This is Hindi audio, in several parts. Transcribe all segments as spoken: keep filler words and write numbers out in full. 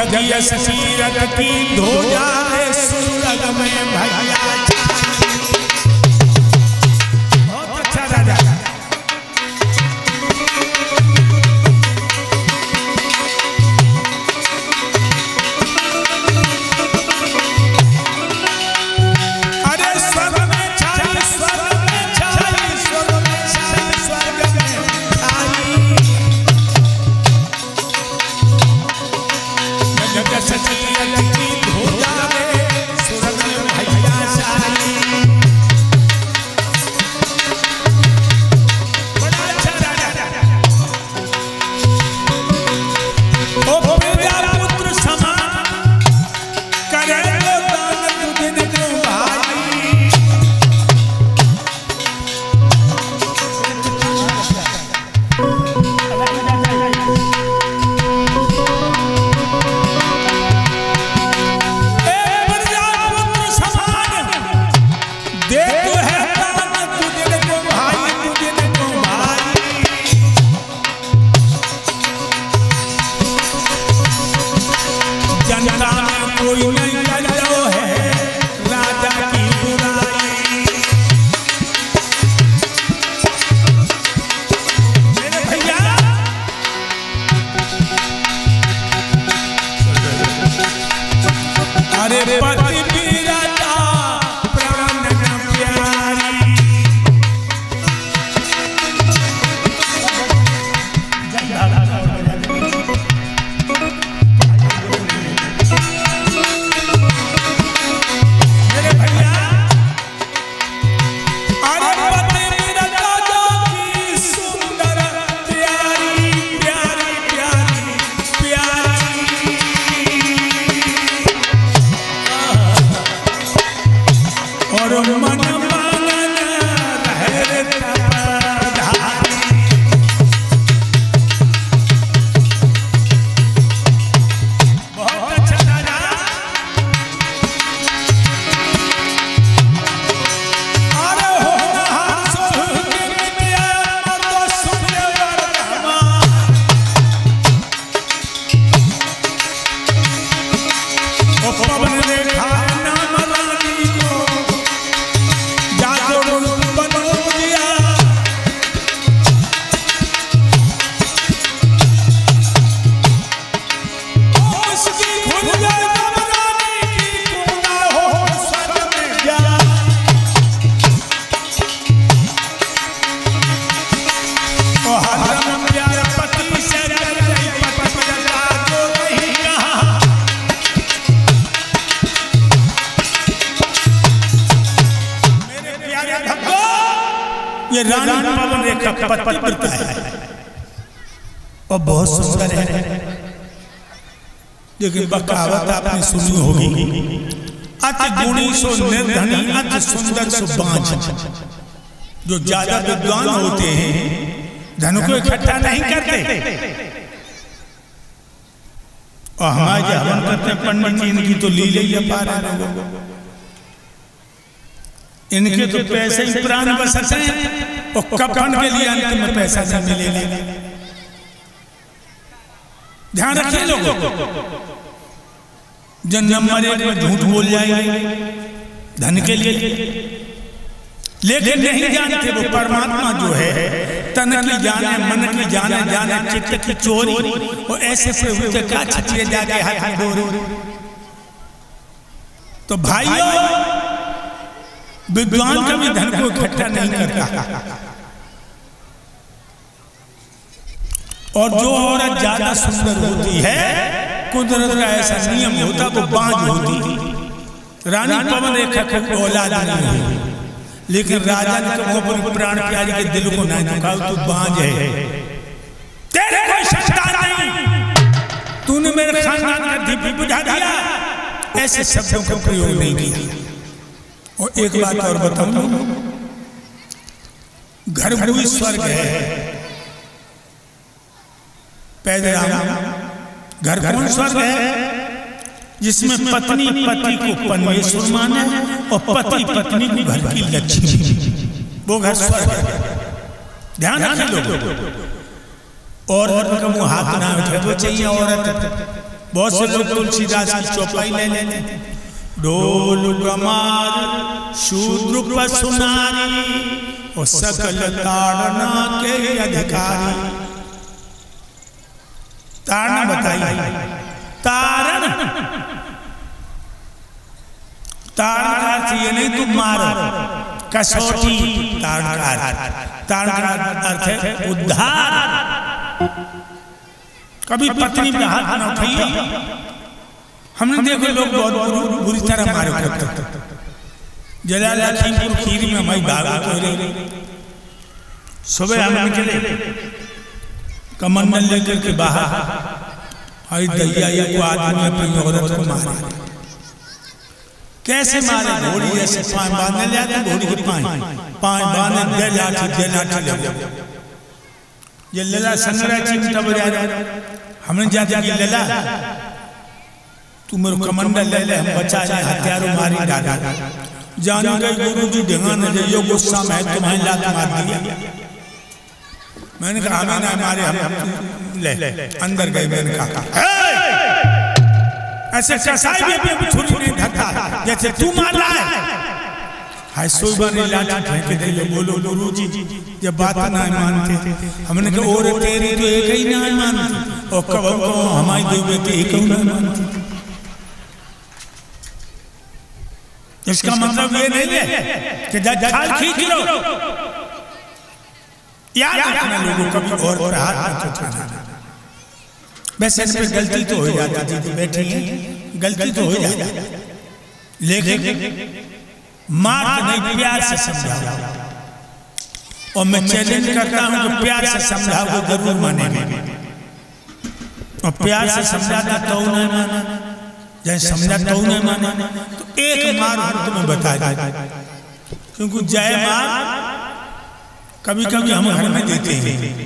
जब सीरत की ध्वजा सूरज में भैया बहुत अच्छा राजा। अरे स्वर्ग में छाई स्वर्ग में छाई स्वर्ग में छाई स्वर्ग में छाई जब सचियत की ध्वजा सूरज में भैया छाई। बड़ा अच्छा राजा। ओ प्रजा पुत्र समान करे तो दान तुझे को भाई। ए प्रजा पुत्र समान दे तो है दान तुझे को भाई तुझे को भाई। जनता में कोई नहीं करता है राजा की बुराई। मेरे भैया अरे पति वीरता प्राण न प्यारी। मेरे भैया अरे पति वीरता जो की सुंदर प्यारी प्यारी प्यारी प्यारी। और मन मांगन रहे तपधारी। बहुत अच्छा राजा। अरे होनहार सोह के मिटिया तो सुने वरदान। ओ पवन रेखा नाम रानी को जादू बनो दिया। ओ उसकी खुल जाए नाम रानी की कोना हो स्वर्ग में जा। ओ हरदम प्यार पति से कर गई पति जला जो नहीं कहा। मेरे प्यारे भक्तों ये रानी पवन रेखा पतिव्रता है और बहुत सुंदर है। लेकिन बकावत आपने सुनी होगी अति गुणी सो निर्धनी अति सुंदर सो बांझ। जो ज्यादा विद्वान होते हैं धन को इकट्ठा नहीं करते। और हमारे जो हवन करते हैं पंडित जी इनकी तो लीले ही अपार है। इनके तो पैसे ही प्राण बसते हैं और कफन के लिए अंत में पैसा नहीं मिलेगा। ध्यान रखिए लोगों। जन नंबर एक में झूठ बोल जाएंगे धन के लिए, लेकिन नहीं जानते वो परमात्मा जो है तन की जाने मन की जाने जाने चित्त की चोरी। और ऐसे से होते का छचिए जाके हाथ में डोरी। तो भाइयों विद्वान कभी धन को इकट्ठा नहीं करता। और जो औरत ज्यादा सुंदर होती है कुदरत का ऐसा नियम होता वो बांझ होती। रानी पवन रेखा को औलाद नहीं हुई, लेकिन राजा ने कहा प्राण प्यारी के दिल को नहीं दुखाओ तू बांझ है, तेरे कोई संतान नहीं, तूने मेरे खानदान का दीप बुझा दिया। ऐसे शब्दों का प्रयोग नहीं किया। और एक बात और बताऊं, घर भूमि स्वर्ग है। पैदराम घर कौन स्वर्ग है जिसमें पत्नी पति को परमेश्वर माने और पति पत्नी को घर की लक्ष्मी, वो घर स्वर्ग है। ध्यान रखें लोग। औरत का मुंह हाथ ना उठे वो चाहिए औरत, बहुत से लोग तुलसीदास की चौपाई ले लेते हैं। ढोल गमार शूद्र पशु नारी और सकल ताड़ना के अधिकारी। ताड़ना बताइए, तारण तारण का अर्थ ये नहीं तुम मारो, कसौटी तारण का अर्थ, तारण का अर्थ है उद्धार। कभी पत्नी पे हाथ न उठाइए। हमने देखो लोग बहुत बुरी तरह मारे करते। जला लखीमपुर खीरी में हमारी भागवत हो रही, सुबह हम निकले कमंडल लेकर के बाहर, आई दैया एक आदमी अपनी औरत को मारे। कैसे मारे? घोड़ी ऐसे पांव बांधने जाते, घोड़ी के पांव पांव बांधने दे लाठी दे लाठी लगे। ये लला संगरा चिमटा बजा रहा। हमने जाते कि लला तू मेरे कमंडल ले ले, हम बचा ले, हथियारों मारी डाला। जान गए गुरु जी ढंगा न जाइयो, गुस्सा में तुम्हें लात मार दिया। मैंने कहा हमें ना मारे, हम ले अंदर गए। मैंने कहा ऐसे कसाई भी अपनी छुरी नहीं धरता जैसे तू मार रहा है। हाय सोई ने लाठी फेंक दे। बोलो गुरु जी जब बात ना मानते, हमने कहा और तेरी तो एक ही ना मानती और कब को हमारी देवे तो एक ही ना मानती। इसका मतलब ये नहीं है कि खाल खींच लो। याद रखना लोगों, कभी और पर हाथ मत उठाना। वैसे इस पे गलती तो हो जाती थी, बैठी है गलती तो हो जाती, लेकिन मार नहीं, प्यार से समझाओ। और मैं चैलेंज करता हूं कि प्यार से समझाओ तो जरूर मानेंगे। और प्यार से समझाता तो नहीं माना, जैसे समझा तो नहीं माना तो एक मार हम तुम्हें बता दें। क्योंकि जय मार कभी कभी हम घर में देते हैं।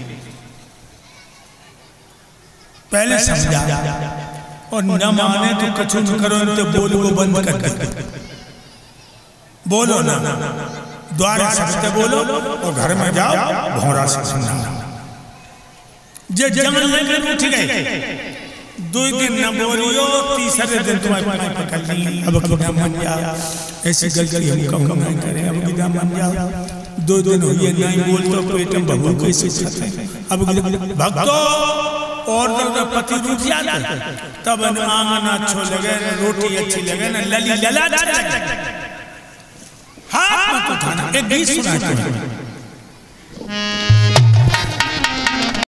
पहले समझा और न माने तो कछु न करो, तो बोलो वो बंद कर दे। बोलो ना, द्वारा सबसे बोलो और घर में जाओ भौरा से समझाओ। जे जंगल लेकर उठ गए, दो दिन न बोलियो, तीसरे दिन तुम्हारे पकड़ ली। अब कितना मान जाओ, ऐसी गलती हम कभी नहीं करें। अब कितना मान जाओ, दो दिन हो ये नहीं बोल तो पेट में बबू कैसे सकते। अब भक्तों और जब पति रूठ जाता तब आंगन अच्छो लगे, रोटी अच्छी लगे ना, लली लला हाथ मत उठाना। एक गीत सुना